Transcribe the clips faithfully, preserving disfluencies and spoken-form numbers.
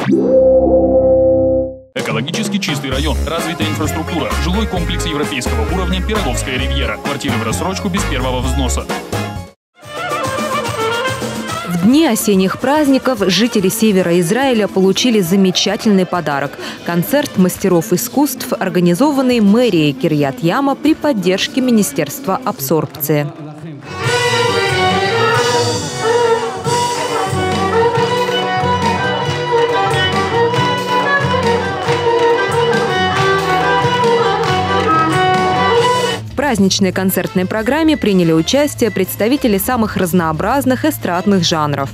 Экологически чистый район, развитая инфраструктура, жилой комплекс европейского уровня «Пироговская ривьера», квартиры в рассрочку без первого взноса. В дни осенних праздников жители севера Израиля получили замечательный подарок – концерт мастеров искусств, организованный мэрией Кирьят-Яма при поддержке Министерства абсорбции. В праздничной концертной программе приняли участие представители самых разнообразных эстрадных жанров.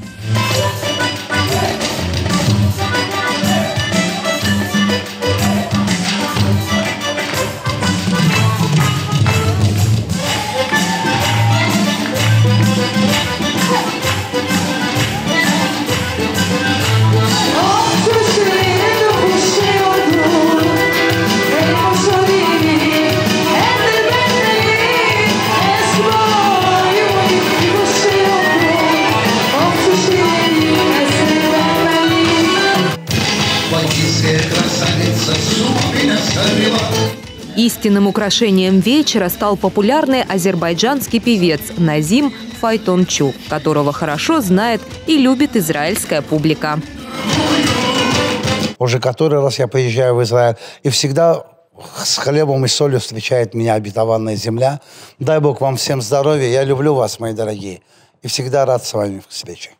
Истинным украшением вечера стал популярный азербайджанский певец Назим Файтончу, которого хорошо знает и любит израильская публика. Уже который раз я приезжаю в Израиль, и всегда с хлебом и солью встречает меня обетованная земля. Дай Бог вам всем здоровья. Я люблю вас, мои дорогие, и всегда рад с вами встрече.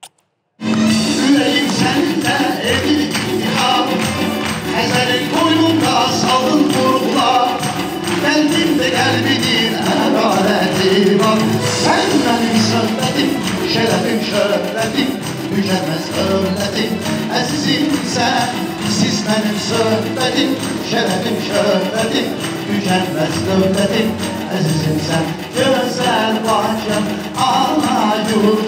Kalbimde kalbinin adaleti var. Sen benim sırlatim, şerefim şöhretim, tükenmez hürmetim. Azizim sen, siz benim sırlatim, şerefim şöhretim, tükenmez hürmetim. Azizim sen, güzel başım, ana yurdu.